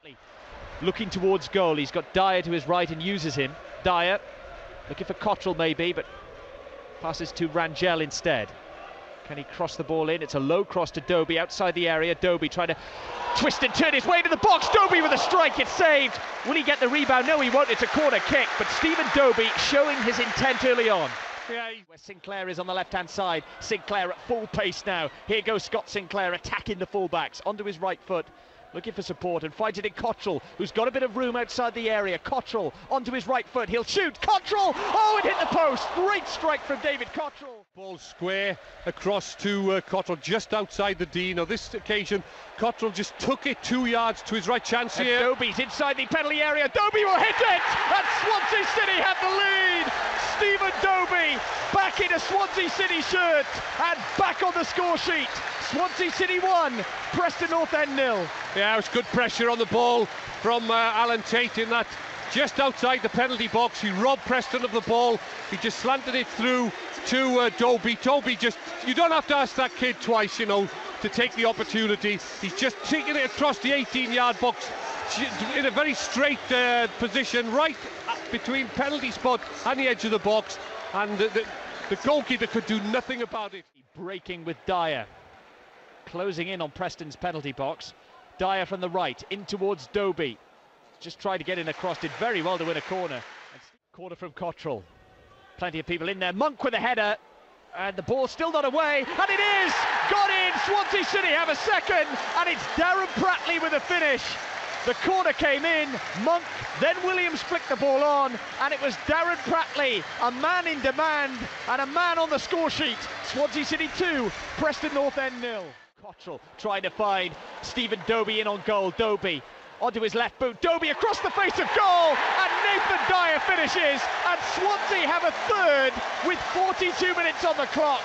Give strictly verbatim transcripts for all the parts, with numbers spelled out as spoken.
Looking towards goal, he's got Dyer to his right and uses him. Dyer looking for Cottrell maybe, but passes to Rangel instead. Can he cross the ball in? It's a low cross to Doby outside the area. Doby trying to twist and turn his way to the box. Doby with a strike, it's saved. Will he get the rebound? No, he won't. It's a corner kick, but Stephen Doby showing his intent early on. Yeah, where Sinclair is on the left-hand side. Sinclair at full pace now. Here goes Scott Sinclair attacking the fullbacks onto his right foot, looking for support and finds it in Cottrell, who's got a bit of room outside the area. Cottrell onto his right foot. He'll shoot. Cottrell! Oh, it hit the post. Great strike from David Cottrell. Ball square across to uh, Cottrell just outside the D. Now this occasion Cottrell just took it two yards to his right. Chance here. And Doby's inside the penalty area. Doby will hit it, and Swansea City have the lead. Stephen Doby back in a Swansea City shirt and back on the score sheet. Swansea City one, Preston North End nil. Yeah, it was good pressure on the ball from uh, Alan Tate in that just outside the penalty box. He robbed Preston of the ball. He just slanted it through to uh, Doby. Doby just, you don't have to ask that kid twice, you know, to take the opportunity. He's just taking it across the eighteen yard box in a very straight uh, position, right between penalty spot and the edge of the box, and the, the, the goalkeeper could do nothing about it. Breaking with Dyer, closing in on Preston's penalty box. Dyer from the right, in towards Doby. Just tried to get in across, did very well to win a corner. Corner from Cottrell. Plenty of people in there. Monk with a header, and the ball's still not away, and it is! Got in! Swansea City have a second, and it's Darren Pratley with a finish. The corner came in, Monk, then Williams flicked the ball on, and it was Darren Pratley, a man in demand, and a man on the score sheet. Swansea City two, Preston North End nil. Cottrell trying to find Stephen Doby in on goal. Doby onto his left boot. Doby across the face of goal, and Nathan Dyer finishes, and Swansea have a third with forty-two minutes on the clock.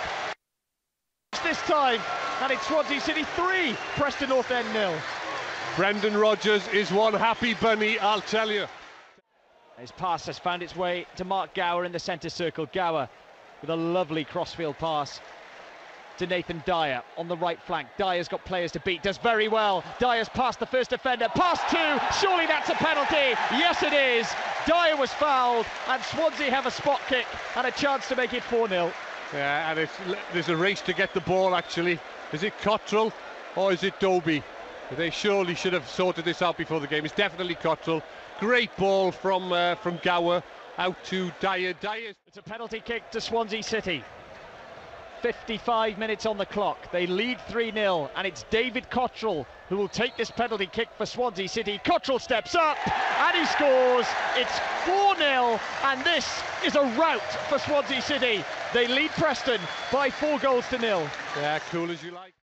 This time, and it's Swansea City three, Preston North End nil. Brendan Rodgers is one happy bunny, I'll tell you. His pass has found its way to Mark Gower in the centre circle. Gower with a lovely crossfield pass to Nathan Dyer on the right flank. Dyer's got players to beat, does very well. Dyer's past the first defender, pass two, surely that's a penalty. Yes it is. Dyer was fouled, and Swansea have a spot kick and a chance to make it four nil. Yeah, and it's, there's a race to get the ball actually. Is it Cottrell or is it Doby? They surely should have sorted this out before the game. It's definitely Cottrell. Great ball from uh, from Gower out to Dyer. Dyer. It's a penalty kick to Swansea City. fifty-five minutes on the clock. They lead three nil, and it's David Cottrell who will take this penalty kick for Swansea City. Cottrell steps up and he scores. It's four nil, and this is a rout for Swansea City. They lead Preston by four goals to nil. Yeah, cool as you like.